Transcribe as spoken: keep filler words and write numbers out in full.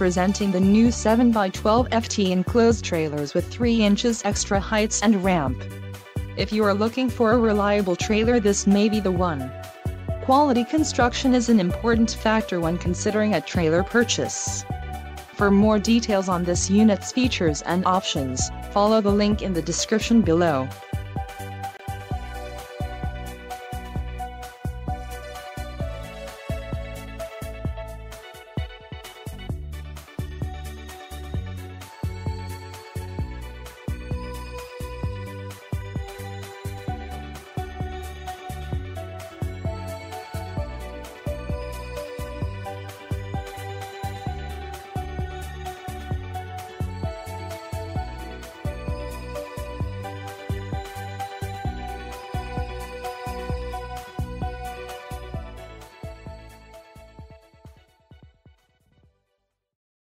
presenting the new seven by twelve F T enclosed trailers with three inches extra heights and ramp. If you are looking for a reliable trailer, this may be the one. Quality construction is an important factor when considering a trailer purchase. For more details on this unit's features and options, follow the link in the description below.